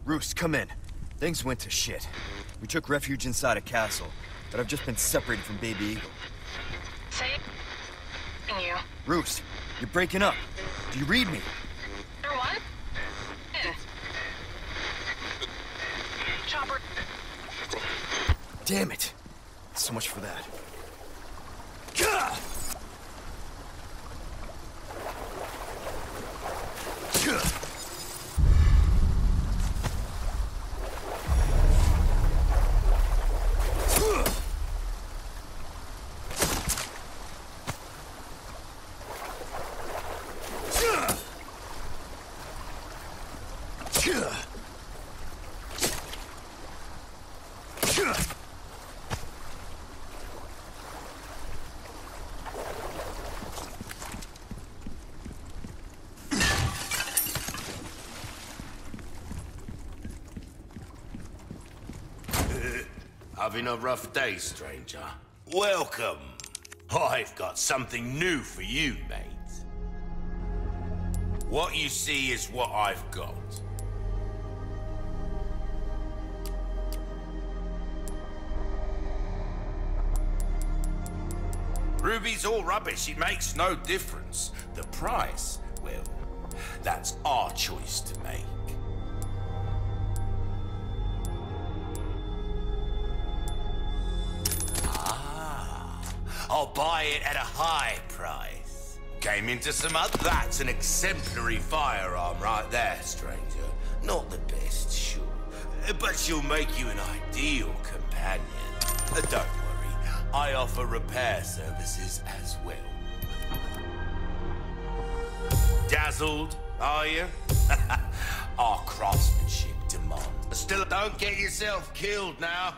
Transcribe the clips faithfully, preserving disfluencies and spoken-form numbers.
Roos, come in. Things went to shit. We took refuge inside a castle, but I've just been separated from Baby Eagle. Say you. Roos, you're breaking up. Do you read me? You're what? In. Chopper. Damn it. So much for that. Gah! Gah! Having a rough day, stranger? Welcome. I've got something new for you, mate. What you see is what I've got. Ruby's all rubbish, it makes no difference. The price, well, that's our choice to make. I'll buy it at a high price. Came into some other... That's an exemplary firearm right there, stranger. Not the best, sure. But she'll make you an ideal companion. Uh, don't worry, I offer repair services as well. Dazzled, are you? Our craftsmanship demands. Still, don't get yourself killed now.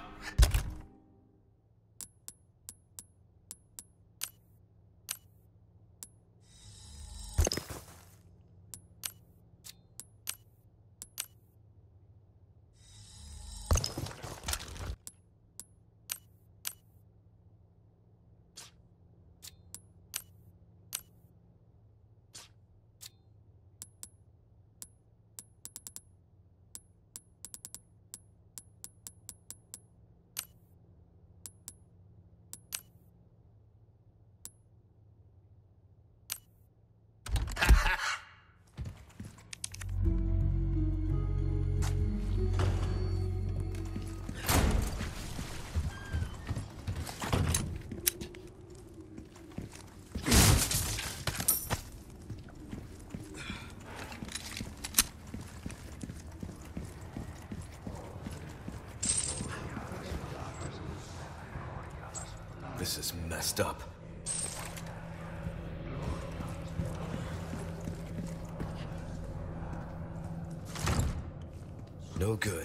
This is messed up. No good.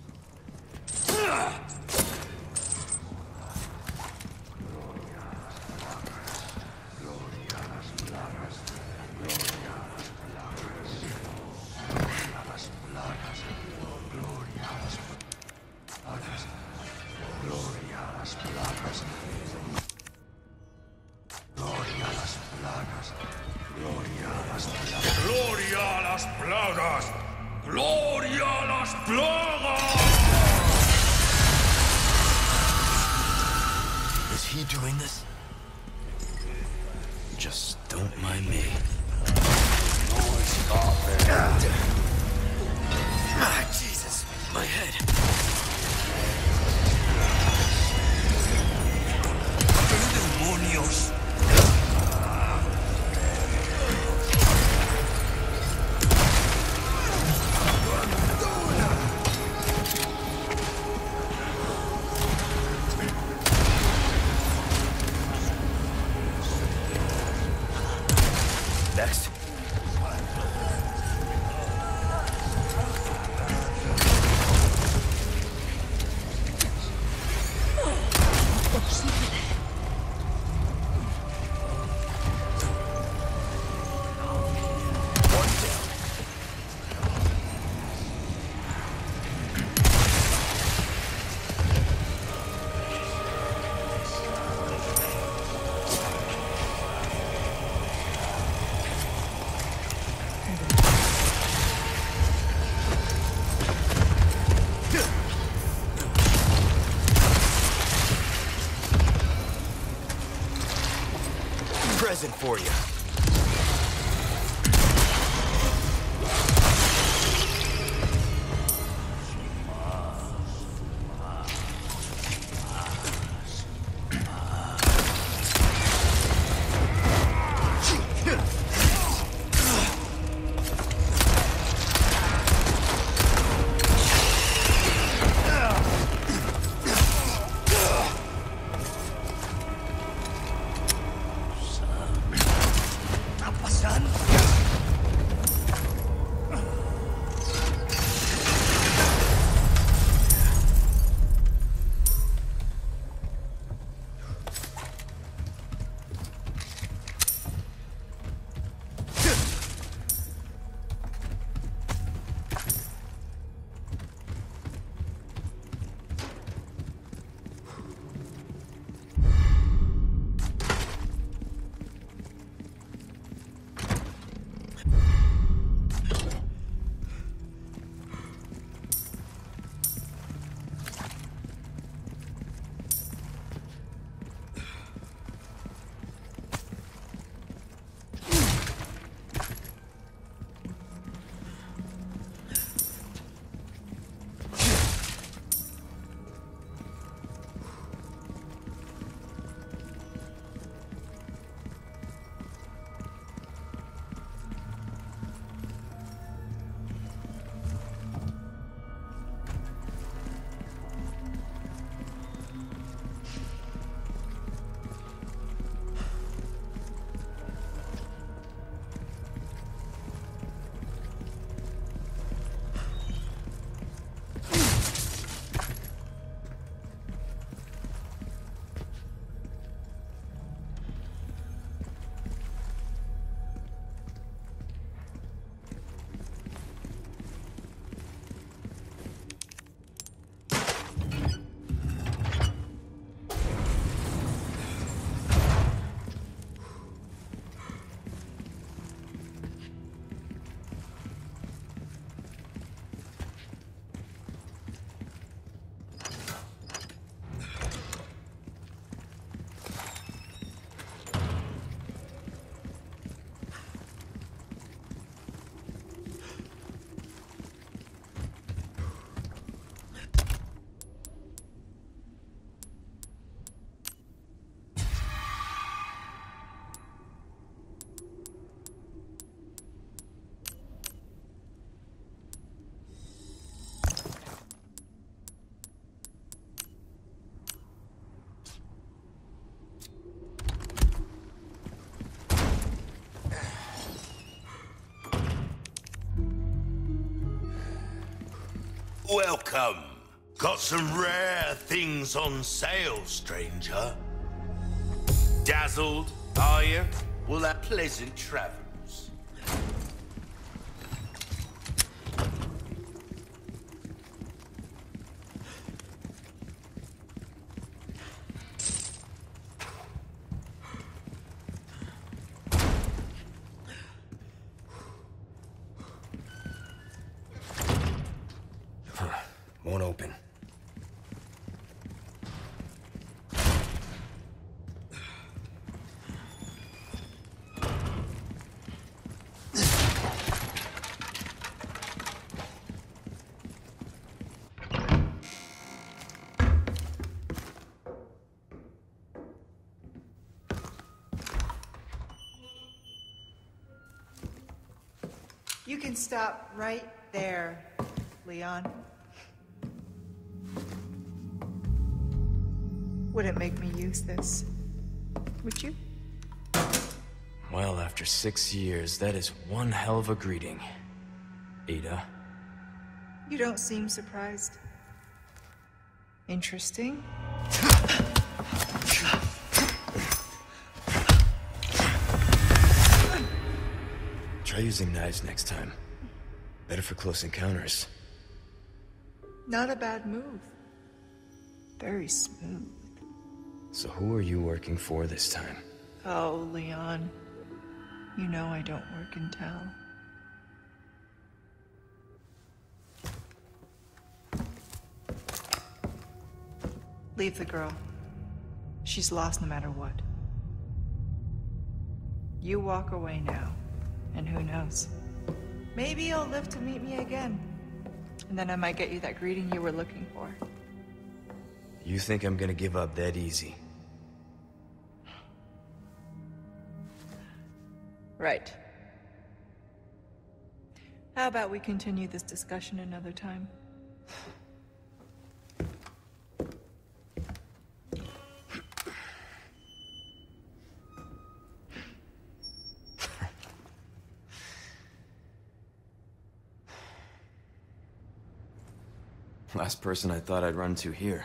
Is he doing this? Just don't mind me. Ah, Jesus, my head. Demonios. for you. Welcome. Got some rare things on sale, stranger. Dazzled, are you? Well, have pleasant travels. Won't open. You can stop right there, Leon. Wouldn't make me use this, would you? Well, after six years, that is one hell of a greeting, Ada. You don't seem surprised. Interesting. Try using knives next time. Better for close encounters. Not a bad move. Very smooth. So who are you working for this time? Oh, Leon. You know I don't work in town. Leave the girl. She's lost no matter what. You walk away now, and who knows? Maybe you'll live to meet me again. And then I might get you that greeting you were looking for. You think I'm gonna give up that easy? Right. How about we continue this discussion another time? Last person I thought I'd run to here.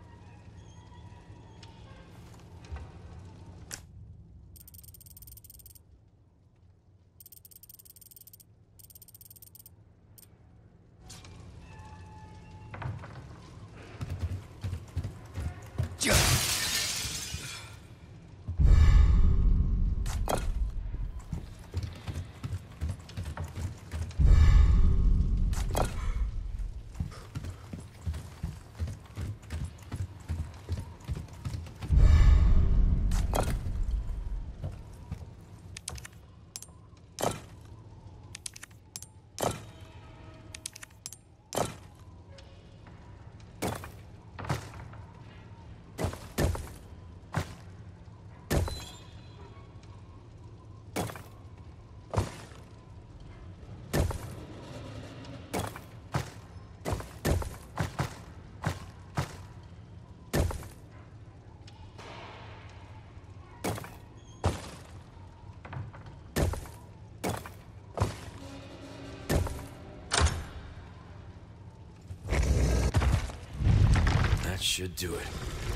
That should do it.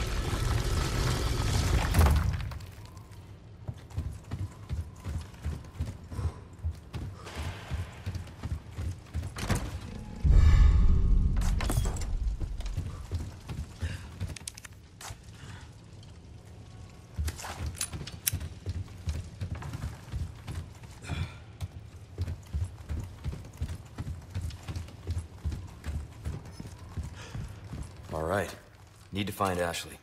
All right. Need to find Ashley.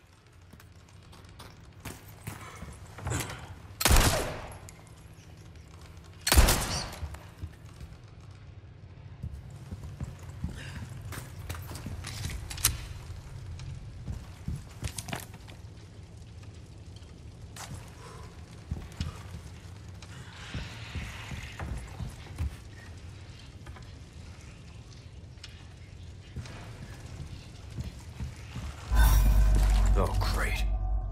Oh, great.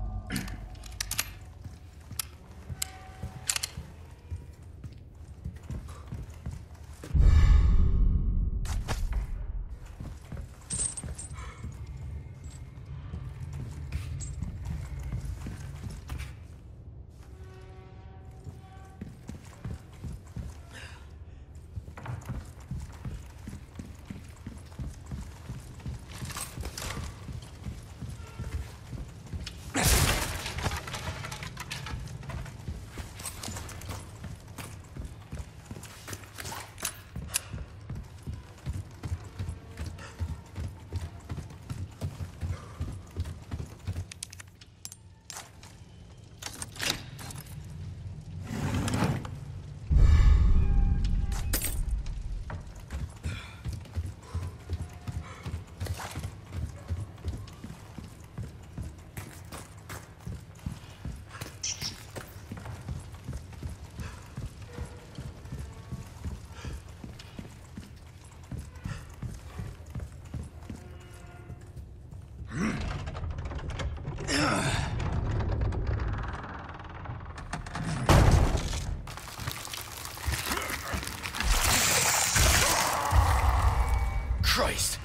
Christ!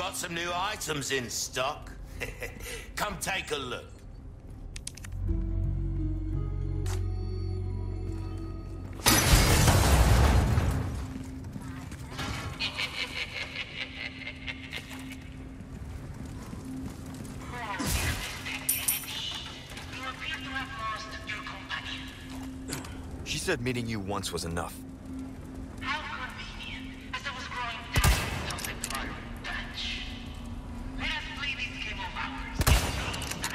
got some new items in stock. Come take a look. She said meeting you once was enough. How convenient, as I was growing tired of the blood Dutch. Let us play this game of ours in peace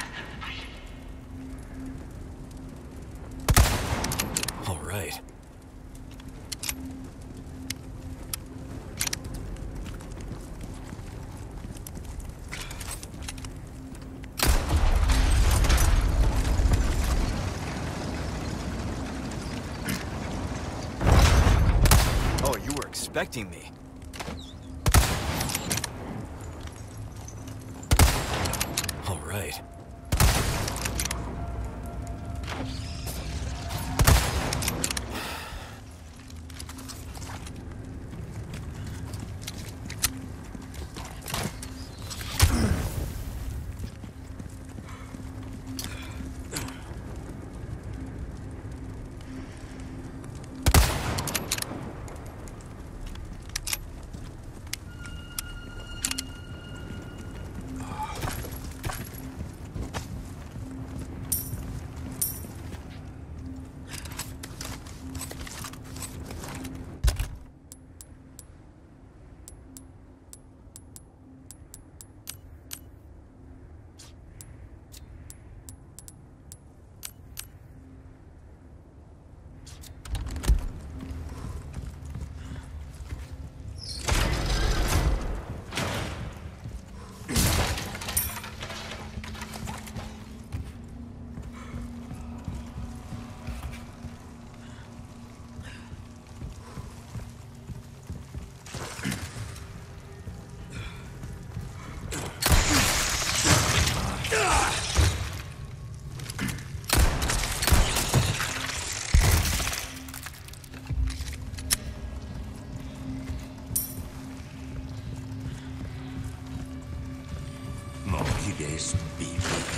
and fight. All right. Oh, you were expecting me. All right. Monkeys, baby.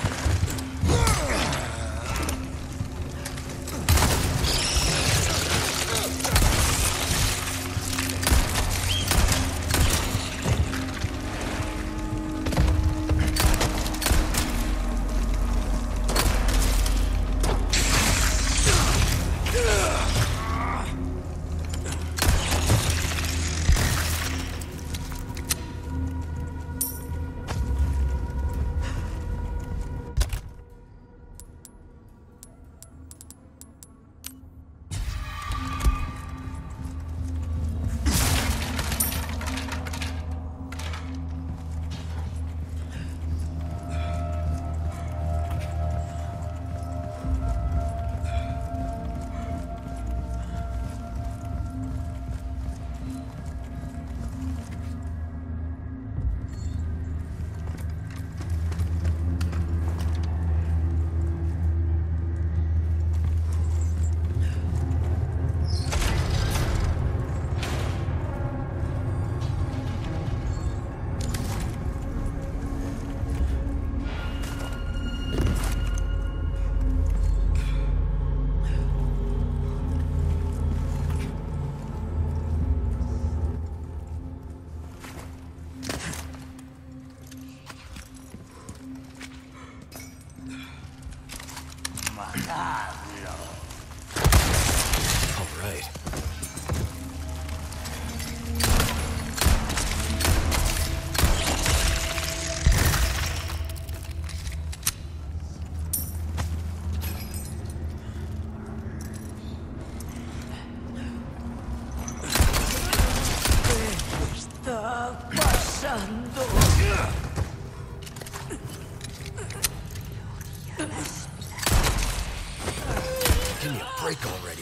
All right. Está pasando. Give me a break already.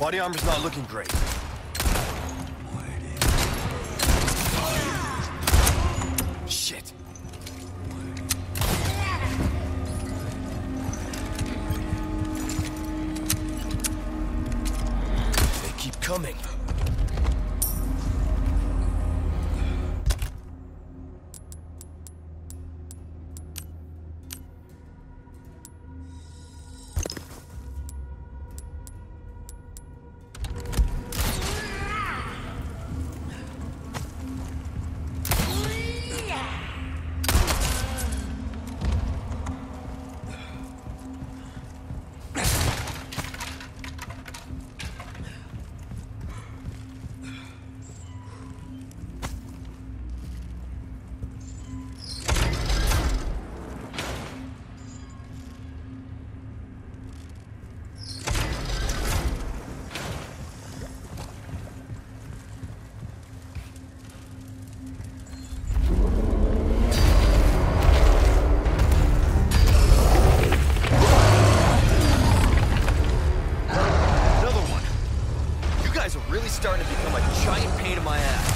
Body armor's not looking great. Shit. They keep coming. Starting to become a giant pain in my ass.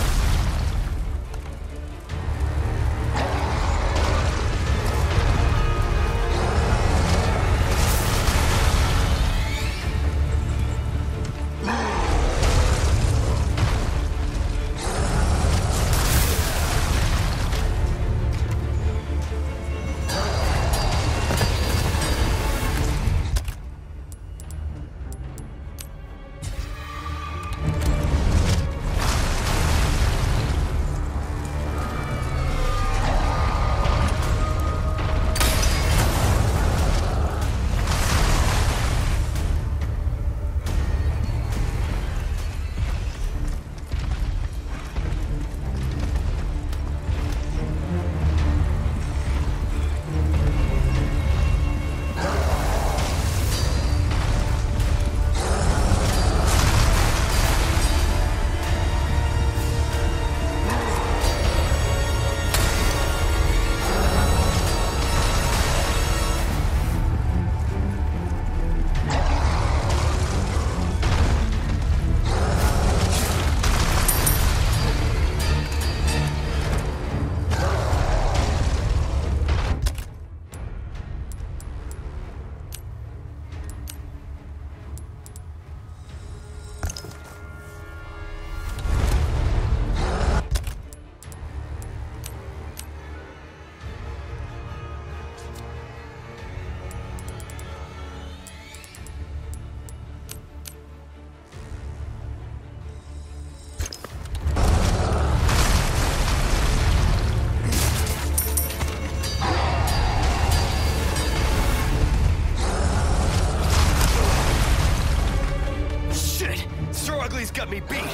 Ugly's got me beat.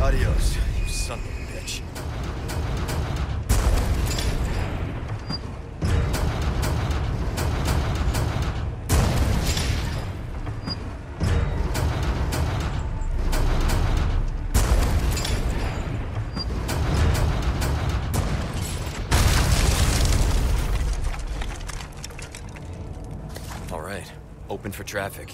Adios, you son of a bitch. All right, open for traffic.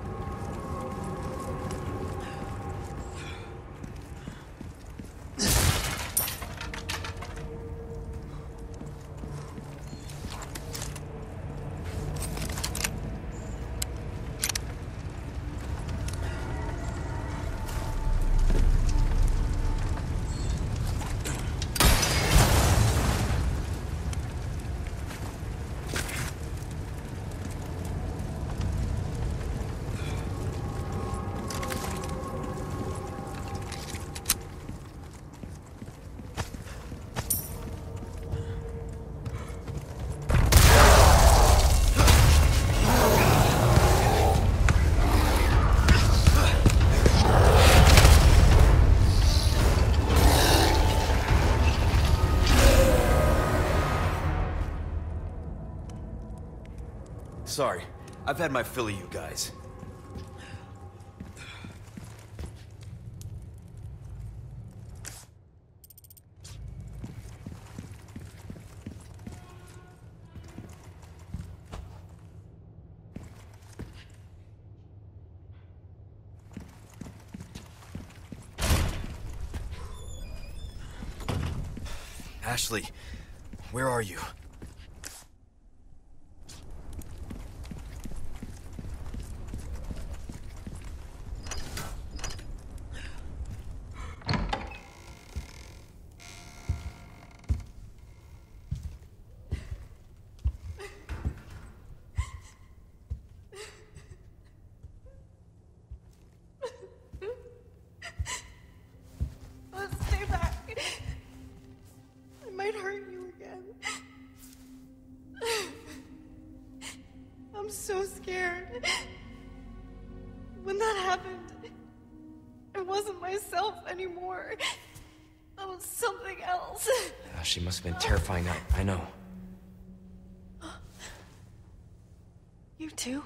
Sorry, I've had my fill of you guys. Ashley, where are you? Stay back. I might hurt you again. I'm so scared. When that happened, I wasn't myself anymore. I was something else. Uh, she must have been terrifying. I, I know. You too?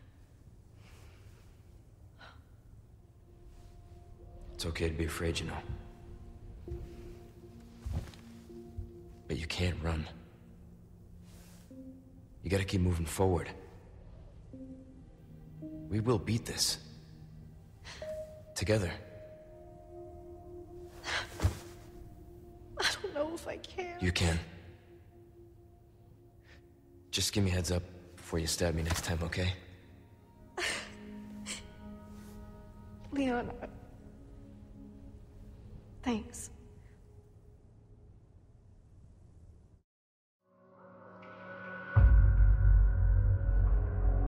It's okay to be afraid, you know. But you can't run. You gotta keep moving forward. We will beat this. Together. I don't know if I can. You can. Just give me a heads up before you stab me next time, okay? Leon, thanks.